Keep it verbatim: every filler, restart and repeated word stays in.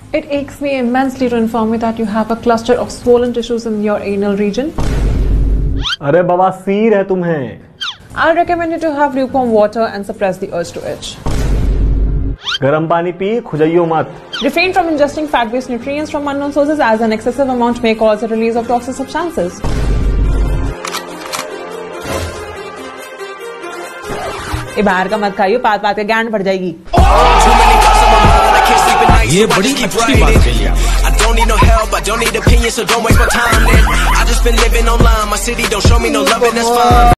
It aches me immensely to inform you that you have a cluster of swollen tissues in your anal region. अरे बवासीर है तुम्हें। I recommend you to have lukewarm water and suppress the urge to itch. गर्म पानी P, खुजाइयो मत। Refrain from ingesting fat-based nutrients from unknown sources as an excessive amount may cause the release of toxic substances. ये बाहर का मत खाइयो, पात पात के गांड भर जाएगी। ये बड़ी अच्छी बात कही है। I don't need no help, I don't need opinions, so don't waste my time then. I just been living online, my city don't show me no love and that's fine.